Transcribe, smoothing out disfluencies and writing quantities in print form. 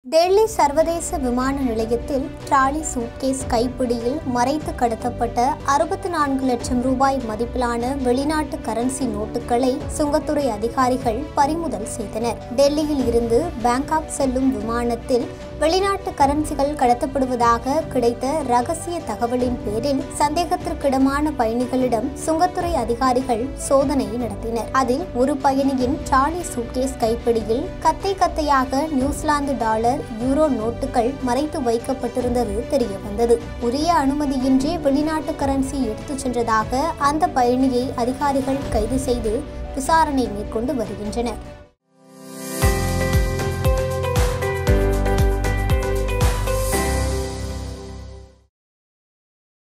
டெல்லி சர்வதேச விமான நிலையத்தில் டிராலி சூட்கேஸ் கைப்பிடியில் மறைத்து கடத்தப்பட்ட 64 லட்சம் ரூபாய் மதிப்பிலான வெளிநாட்டு கரன்சி நோட்டுகளை சுங்கத்துறை அதிகாரிகள் பறிமுதல் செய்தனர். டெல்லியில் இருந்து பாங்காக் செல்லும் விமானத்தில் வெளிநாட்டு கரன்சிகள் கடத்தப்படுவதாக கிடைத்த ரகசிய தகவலின் பேரில் சந்தேகத்திற்கிடமான பயணிகளிடம் சுங்கத்துறை அதிகாரிகள் சோதனை நடத்தினர். அதில் ஒரு பயணியின் டிராலி சூட்கேஸ் கைப்பிடியில் கத்தையாக நியூசிலாந்து டாலர், யூரோ நோட்டுகள் மறைத்து வைக்கப்பட்டிருந்தது தெரியவந்தது. உரிய அனுமதியின்றி வெளிநாட்டு கரன்சி எடுத்துச் சென்றதாக அந்த பயணியை அதிகாரிகள் கைது செய்து விசாரணை மேற்கொண்டு வருகின்றனர்.